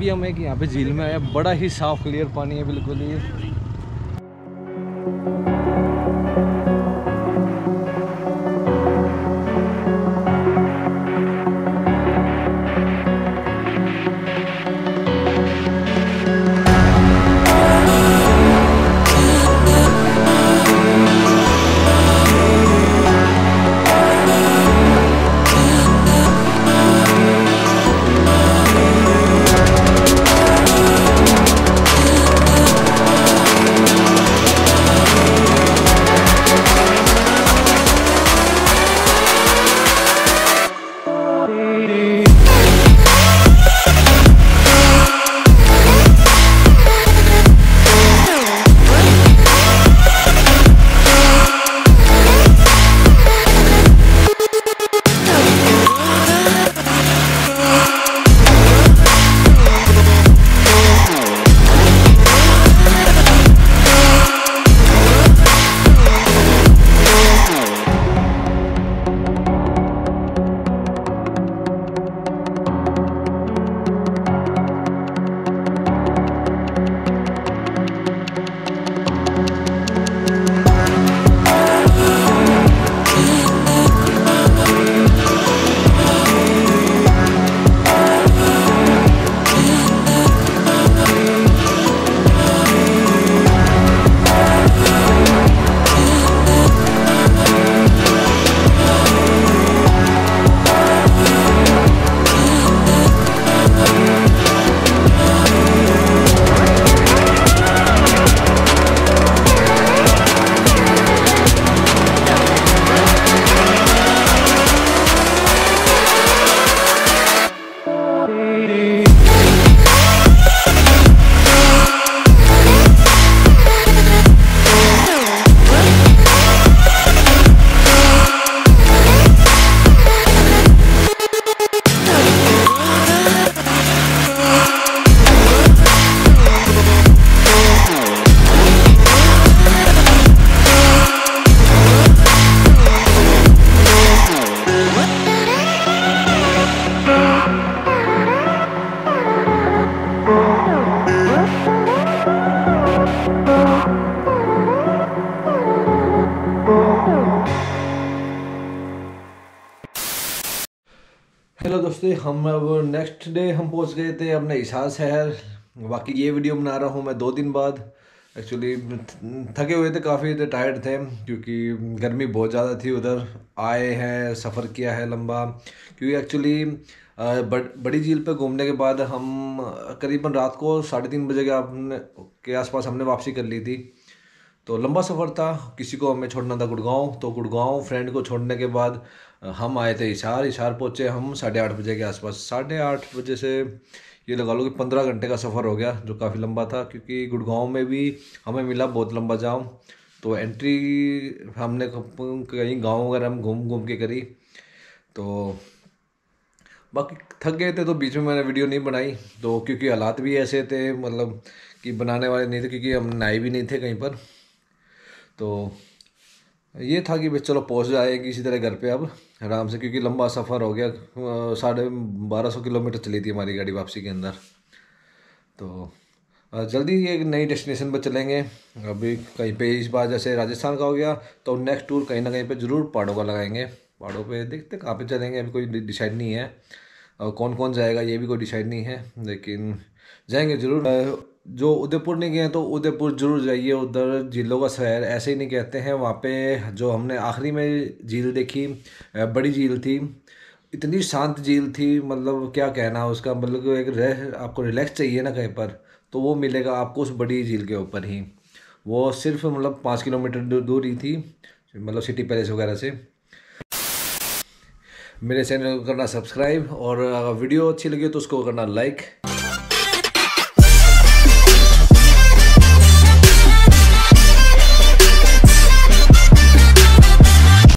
अभी हम एक यहाँ पे झील में आए, बड़ा ही साफ क्लियर पानी है बिल्कुल ही। हेलो दोस्तों, हम अब नेक्स्ट डे हम पहुंच गए थे अपने हिसार शहर। बाकी ये वीडियो बना रहा हूं मैं 2 दिन बाद। एक्चुअली थके हुए थे, काफ़ी टायर्ड थे क्योंकि गर्मी बहुत ज़्यादा थी। उधर आए हैं, सफ़र किया है लंबा, क्योंकि एक्चुअली बड़ी झील पे घूमने के बाद हम करीबन रात को 3:30 बजे के आसपास हमने वापसी कर ली थी। तो लंबा सफ़र था। किसी को हमें छोड़ना था गुड़गांव, तो गुड़गांव फ्रेंड को छोड़ने के बाद हम आए थे हिसार। हिसार पहुँचे हम 8:30 बजे के आसपास। 8:30 बजे से ये लगा लो कि 15 घंटे का सफ़र हो गया, जो काफ़ी लंबा था। क्योंकि गुड़गांव में भी हमें मिला बहुत लंबा जाम। तो एंट्री हमने कहीं गांव वगैरह हम घूम घूम के करी। तो बाकी थक गए थे, तो बीच में मैंने वीडियो नहीं बनाई। तो क्योंकि हालात भी ऐसे थे, मतलब कि बनाने वाले नहीं थे, क्योंकि हम नहाए भी नहीं थे कहीं पर। तो ये था कि बस चलो पहुंच जाएगी इसी तरह घर पे अब आराम से, क्योंकि लंबा सफ़र हो गया। 1250 किलोमीटर चली थी हमारी गाड़ी वापसी के अंदर। तो जल्दी ही एक नई डेस्टिनेशन पर चलेंगे। अभी कहीं पे इस बार जैसे राजस्थान का हो गया, तो नेक्स्ट टूर कहीं ना कहीं पे ज़रूर पहाड़ों का लगाएंगे। पहाड़ों पे देखते कहाँ पे चलेंगे, अभी कोई डिसाइड नहीं है। और कौन कौन जाएगा ये भी कोई डिसाइड नहीं है, लेकिन जाएंगे ज़रूर। जो उदयपुर नहीं गए तो उदयपुर ज़रूर जाइए। उधर झीलों का शहर ऐसे ही नहीं कहते हैं। वहाँ पे जो हमने आखिरी में झील देखी, बड़ी झील थी, इतनी शांत झील थी, मतलब क्या कहना उसका। मतलब एक आपको रिलैक्स चाहिए ना कहीं पर, तो वो मिलेगा आपको उस बड़ी झील के ऊपर ही। वो सिर्फ मतलब 5 किलोमीटर दूर ही थी, मतलब सिटी पैलेस वगैरह से। मेरे चैनल को करना सब्सक्राइब, और अगर वीडियो अच्छी लगी तो उसको करना लाइक।